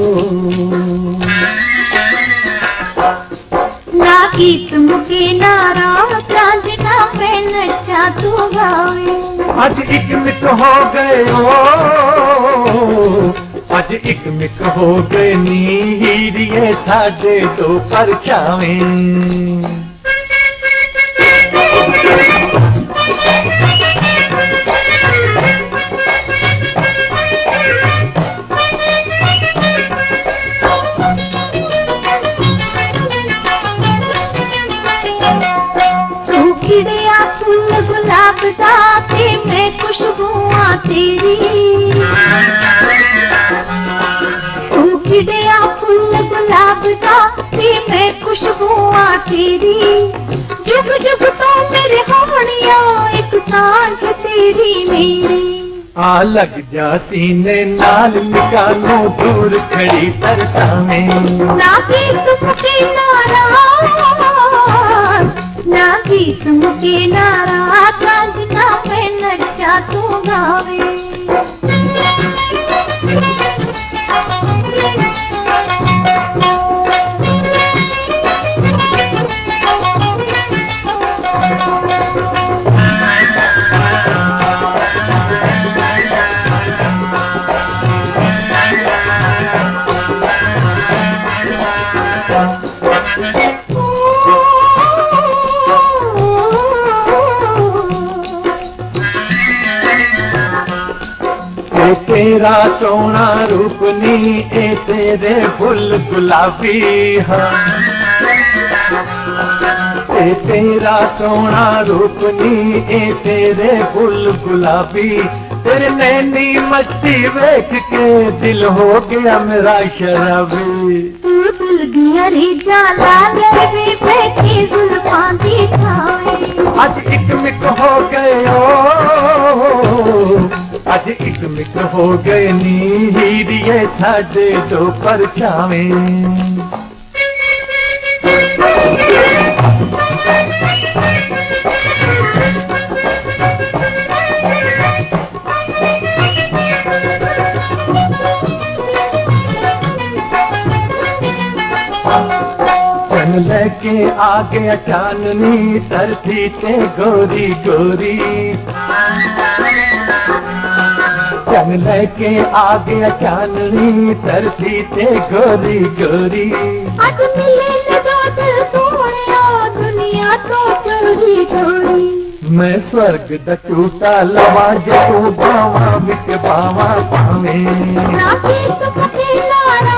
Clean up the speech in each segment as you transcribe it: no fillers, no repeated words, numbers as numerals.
ना गीत मुके नारा प्रांजना में नचा तू गावे। आज एक मिक हो गए ओ, आज एक मिक हो गए नी हीरिए साडे दो परछावे। खिड़िया फूल गुलाब दा ते मैं खुशबुआ तेरी। तू खिड़िया फूल गुलाब दा ते मैं खुशबुआ तेरी। जुग जुग तो मेरे होनिया एक सांझ तेरी मेरी। आ लग जा सीने नाल निकालो दूर खड़ी तरसावे। ना गीत मुके नारा, ना गीत मुके नारा प्रांजना में नचा तू गावे। तेरा सोना रूप नी ए तेरे फुल गुलाबी हाँ। तेरा सोना रूप नी ए तेरे फुल गुलाबी। तेरे नैनी मस्ती देख के दिल हो गया मेरा शराबी। तुल दिया रे जाला रे बैठी जुल्फां दी छावे। आज एक मिक हो गए ओ, आज एक मिक हो गए नी हीरिए साडे दो परछावे। चन लेके आ गया चांदनी तरती ते गोरी गोरी। चन लेके आ गया चांदनी तरती ते गोरी गोरी। आज मिले दो दिल सोनिया दुनिया तो चोरी चोरी। मैं स्वर्ग दा टूटा लवा जो तू बावा विच बावा पावे। ना गीत मुके नारा,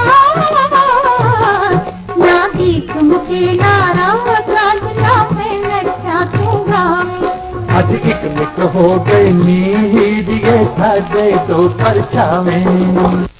ना गीत मुके नारा प्रांजना में नचा तू गावे। आज एक मिक हो गए नी हीरिए साडे दो परछावे।